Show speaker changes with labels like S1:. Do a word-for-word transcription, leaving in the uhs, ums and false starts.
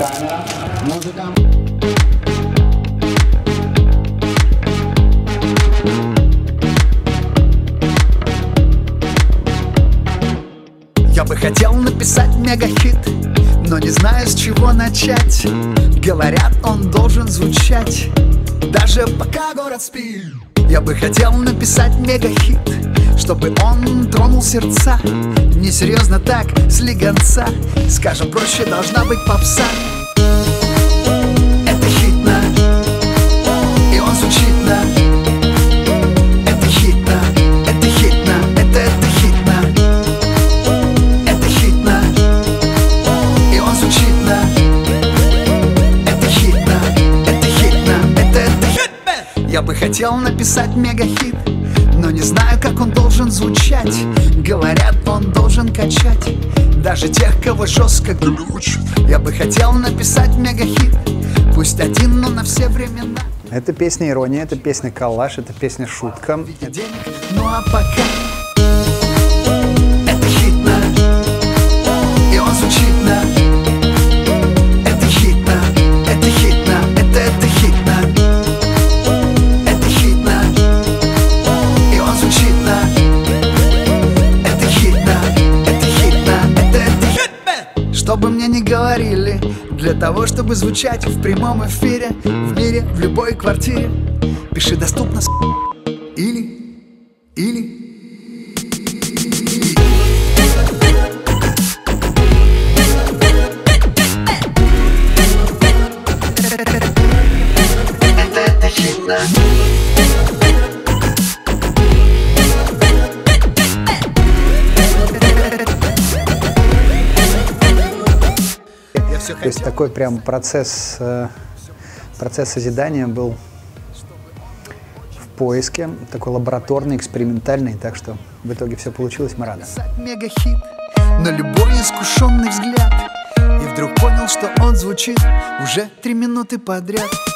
S1: камера, музыка.
S2: Я бы хотел написать мегахит, но не знаю, с чего начать. Говорят, он должен звучать даже пока город спит. Я бы хотел написать мегахит, чтобы он тронул сердца. Несерьезно так, слегонца. Скажем проще, должна быть попса. Это хитно, и он звучит на. Это хитно, это хитно, это, это хитно. Это хитно, и он звучит на. Это хитно, это хитно, это, это хитно. Я бы хотел написать мегахит, но не знаю, как он должен звучать. Говорят, он должен качать даже тех, кого жестко глючит. Я бы хотел написать мегахит, пусть один, но на все времена.
S3: Это песня ирония, это песня коллаж, это песня шутка.
S2: Денег, ну а пока это хитно, и он звучит на. Это хитно, это хитно, это, это хитно. Это хитно, и он звучит на. Это хитно, это хитно, это, это хитно. Что бы мне ни говорили, для того, чтобы звучать в прямом эфире, в мире, в любой квартире, пиши доступно с... или, или. Это, это хитно.
S3: То есть такой прям процесс, процесс созидания был в поиске, такой лабораторный, экспериментальный, так что в итоге все получилось, мы рады.
S2: Мегахит, но любой искушенный взгляд, и вдруг понял, что он звучит уже три минуты подряд.